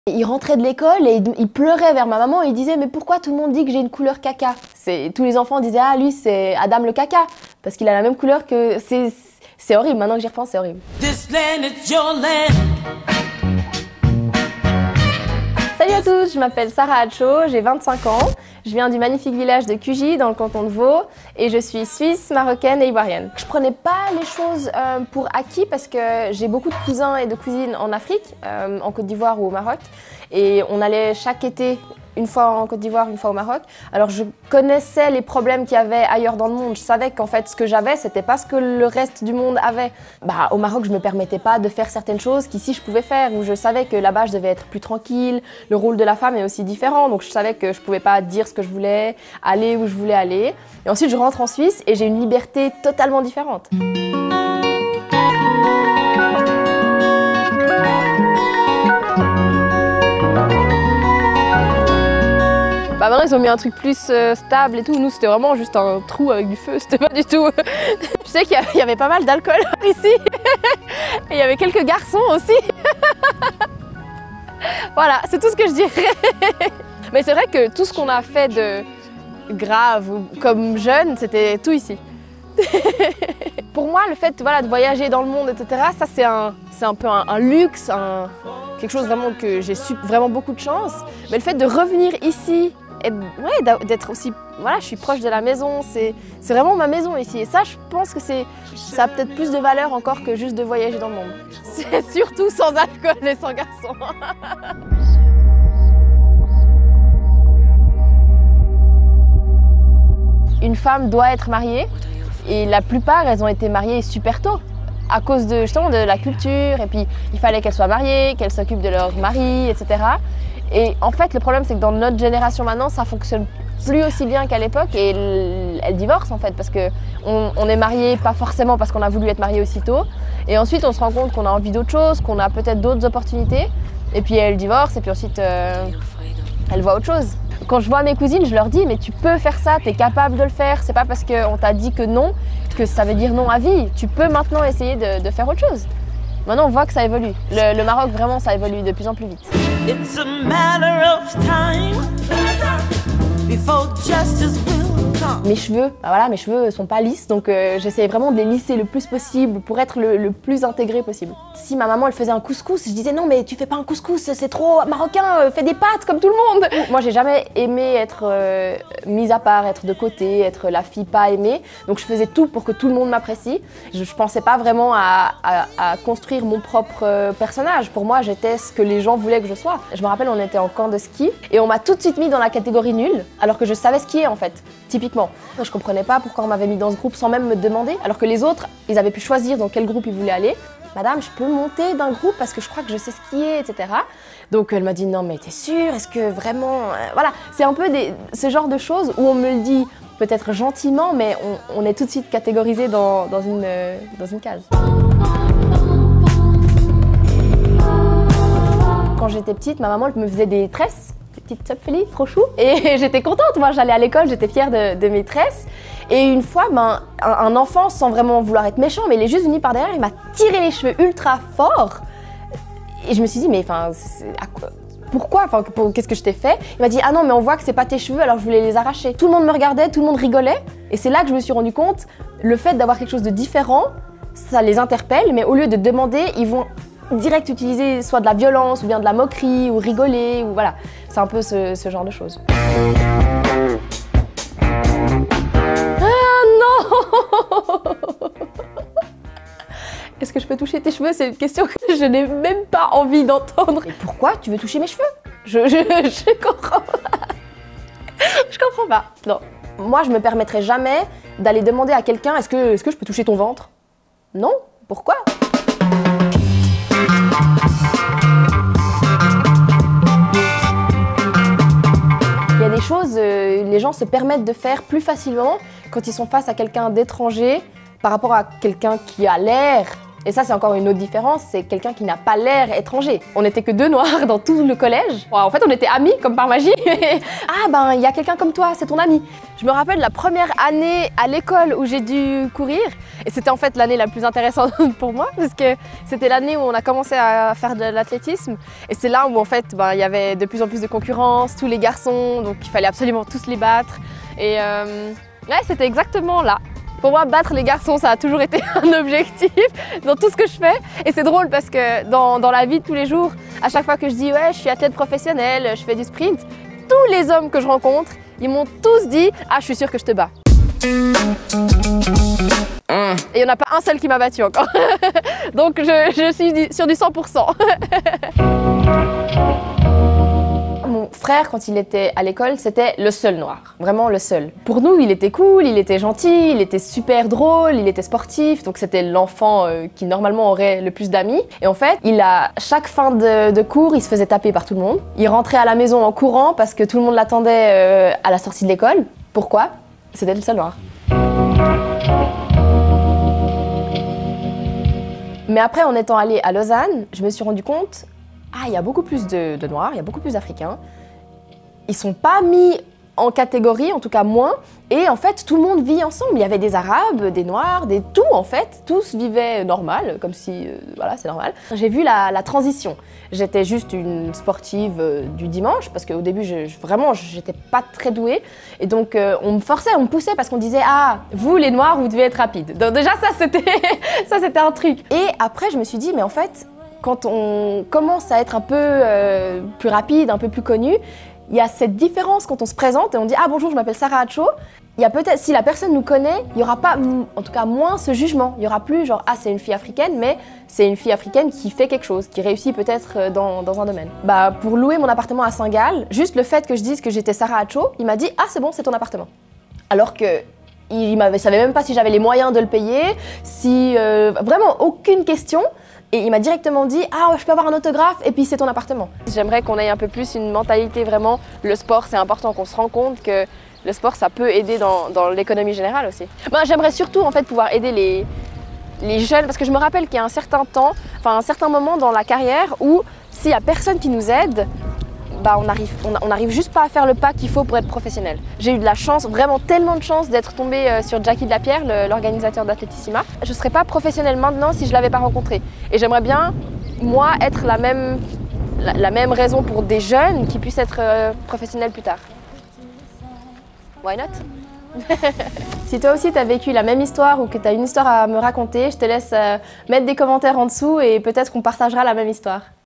Il rentrait de l'école et il pleurait vers ma maman et il disait « Mais pourquoi tout le monde dit que j'ai une couleur caca ?» Tous les enfants disaient « Ah, lui, c'est Adam le caca !» parce qu'il a la même couleur que... C'est horrible, maintenant que j'y repense, c'est horrible. Salut à tous, je m'appelle Sarah Hatcho, j'ai 25 ans. Je viens du magnifique village de Cugy, dans le canton de Vaud, et je suis suisse, marocaine et ivoirienne. Je prenais pas les choses pour acquis parce que j'ai beaucoup de cousins et de cousines en Afrique, en Côte d'Ivoire ou au Maroc, et on allait chaque été, une fois en Côte d'Ivoire, une fois au Maroc. Alors je connaissais les problèmes qu'il y avait ailleurs dans le monde. Je savais qu'en fait ce que j'avais, c'était pas ce que le reste du monde avait. Au Maroc, je me permettais pas de faire certaines choses qu'ici je pouvais faire, où je savais que là-bas je devais être plus tranquille. Le rôle de la femme est aussi différent, donc je savais que je pouvais pas dire ce que je voulais, aller où je voulais aller. Et ensuite je rentre en Suisse et j'ai une liberté totalement différente. Maintenant ils ont mis un truc plus stable et tout. Nous c'était vraiment juste un trou avec du feu, c'était pas du tout... Je sais qu'il y avait pas mal d'alcool ici. Et il y avait quelques garçons aussi. Voilà, c'est tout ce que je dirais. Mais c'est vrai que tout ce qu'on a fait de grave comme jeune, c'était tout ici. Pour moi, le fait de voyager dans le monde, etc., ça c'est un peu un luxe, quelque chose vraiment que j'ai vraiment beaucoup de chance. Mais le fait de revenir ici, et d'être aussi, je suis proche de la maison, c'est vraiment ma maison ici. Et ça, je pense que ça a peut-être plus de valeur encore que juste de voyager dans le monde. C'est surtout sans alcool et sans garçons. Une femme doit être mariée et la plupart, elles ont été mariées super tôt à cause justement de la culture, et puis il fallait qu'elles soient mariées, qu'elles s'occupent de leur mari, etc. Et en fait, le problème, c'est que dans notre génération maintenant, ça fonctionne plus aussi bien qu'à l'époque et elles divorcent en fait, parce qu'on est marié pas forcément parce qu'on a voulu être marié aussitôt, et ensuite on se rend compte qu'on a envie d'autre chose, qu'on a peut-être d'autres opportunités, et puis elles divorcent, et puis ensuite elles voient autre chose. Quand je vois mes cousines, je leur dis « mais tu peux faire ça, tu es capable de le faire, c'est pas parce qu'on t'a dit que non, que ça veut dire non à vie, tu peux maintenant essayer de faire autre chose ». Maintenant on voit que ça évolue. Le Maroc vraiment ça évolue de plus en plus vite. It's a matter of time before justice will come. Mes cheveux, mes cheveux sont pas lisses, donc j'essaie vraiment de les lisser le plus possible pour être le plus intégré possible. Si ma maman elle faisait un couscous, je disais non mais tu fais pas un couscous, c'est trop marocain, fais des pâtes comme tout le monde. Moi j'ai jamais aimé être mise à part, être de côté, être la fille pas aimée, donc je faisais tout pour que tout le monde m'apprécie. Je pensais pas vraiment à construire mon propre personnage. Pour moi j'étais ce que les gens voulaient que je sois. Je me rappelle, on était en camp de ski et on m'a tout de suite mis dans la catégorie nulle, alors que je savais skier en fait, typiquement. Je comprenais pas pourquoi on m'avait mis dans ce groupe sans même me demander, alors que les autres, ils avaient pu choisir dans quel groupe ils voulaient aller. Madame, je peux monter d'un groupe parce que je crois que je sais skier, etc. Donc elle m'a dit non mais t'es sûre, est-ce que vraiment... Voilà, c'est un peu ce genre de choses où on me le dit peut-être gentiment, mais on est tout de suite catégorisé dans une case. Quand j'étais petite, ma maman elle me faisait des tresses, des petites topfeli, trop chou. Et j'étais contente, moi j'allais à l'école, j'étais fière de mes tresses. Et une fois, un enfant, sans vraiment vouloir être méchant, mais il est juste venu par derrière, il m'a tiré les cheveux ultra fort. Et je me suis dit, mais pourquoi, qu'est-ce que je t'ai fait? Il m'a dit, ah non, mais on voit que c'est pas tes cheveux, alors je voulais les arracher. Tout le monde me regardait, tout le monde rigolait. Et c'est là que je me suis rendu compte, le fait d'avoir quelque chose de différent, ça les interpelle, mais au lieu de demander, ils vont direct utiliser soit de la violence, ou bien de la moquerie, ou rigoler, ou voilà. C'est un peu ce genre de choses. Ah non! Est-ce que je peux toucher tes cheveux? C'est une question que je n'ai même pas envie d'entendre. Et pourquoi tu veux toucher mes cheveux? Je comprends pas. Je comprends pas. Non. Moi, je me permettrais jamais d'aller demander à quelqu'un est-ce que je peux toucher ton ventre? Non. Pourquoi? Il y a des choses, les gens se permettent de faire plus facilement quand ils sont face à quelqu'un d'étranger par rapport à quelqu'un qui a l'air Et ça, c'est encore une autre différence, c'est quelqu'un qui n'a pas l'air étranger. On n'était que 2 noirs dans tout le collège. En fait, on était amis, comme par magie. Ah ben, il y a quelqu'un comme toi, c'est ton ami. Je me rappelle la première année à l'école où j'ai dû courir. Et c'était en fait l'année la plus intéressante pour moi, parce que c'était l'année où on a commencé à faire de l'athlétisme. Et c'est là où en fait, il y avait de plus en plus de concurrence, tous les garçons, donc il fallait absolument tous les battre. Et ouais, c'était exactement là. Pour moi, battre les garçons, ça a toujours été un objectif dans tout ce que je fais. Et c'est drôle parce que dans la vie de tous les jours, à chaque fois que je dis « ouais, je suis athlète professionnel, je fais du sprint », tous les hommes que je rencontre, ils m'ont tous dit « ah, je suis sûre que je te bats ». Et il n'y en a pas un seul qui m'a battu encore. Donc je suis sur du 100%. Mon frère, quand il était à l'école, c'était le seul noir, vraiment le seul. Pour nous, il était cool, il était gentil, il était super drôle, il était sportif, donc c'était l'enfant qui normalement aurait le plus d'amis. Et en fait, chaque fin de cours, il se faisait taper par tout le monde. Il rentrait à la maison en courant parce que tout le monde l'attendait à la sortie de l'école. Pourquoi? C'était le seul noir. Mais après, en étant allée à Lausanne, je me suis rendu compte, il y a beaucoup plus de noirs, il y a beaucoup plus d'Africains. Ils sont pas mis en catégorie, en tout cas moins, et en fait, tout le monde vit ensemble. Il y avait des Arabes, des Noirs, tout en fait. Tous vivaient normal, comme si, voilà, c'est normal. J'ai vu la transition. J'étais juste une sportive du dimanche, parce qu'au début, vraiment, j'étais pas très douée. Et donc, on me forçait, on me poussait, parce qu'on disait « ah, vous, les Noirs, vous devez être rapides ». Donc déjà, ça, c'était un truc. Et après, je me suis dit « mais en fait, quand on commence à être un peu plus rapide, un peu plus connu, il y a cette différence quand on se présente et on dit « ah bonjour, je m'appelle Sarah Hatcho ». Il y a peut-être, si la personne nous connaît, il n'y aura pas, en tout cas moins ce jugement. Il n'y aura plus genre « ah, c'est une fille africaine », mais c'est une fille africaine qui fait quelque chose, qui réussit peut-être dans un domaine. Pour louer mon appartement à Saint-Gall, juste le fait que je dise que j'étais Sarah Hatcho, il m'a dit « ah, c'est bon, c'est ton appartement ». Alors que il ne savait même pas si j'avais les moyens de le payer, si vraiment aucune question. Et il m'a directement dit « ah, je peux avoir un autographe et puis c'est ton appartement ». J'aimerais qu'on ait un peu plus une mentalité vraiment, le sport c'est important, qu'on se rend compte que le sport ça peut aider dans l'économie générale aussi. J'aimerais surtout en fait pouvoir aider les jeunes, parce que je me rappelle qu'il y a un certain temps, enfin un certain moment dans la carrière où s'il n'y a personne qui nous aide, on n'arrive juste pas à faire le pas qu'il faut pour être professionnel. J'ai eu de la chance, vraiment tellement de chance d'être tombée sur Jackie de la Pierre, l'organisateur d'Athletissima. Je ne serais pas professionnelle maintenant si je ne l'avais pas rencontré. Et j'aimerais bien, moi, être la même raison pour des jeunes qui puissent être professionnels plus tard. Why not? Si toi aussi tu as vécu la même histoire ou que tu as une histoire à me raconter, je te laisse mettre des commentaires en dessous et peut-être qu'on partagera la même histoire.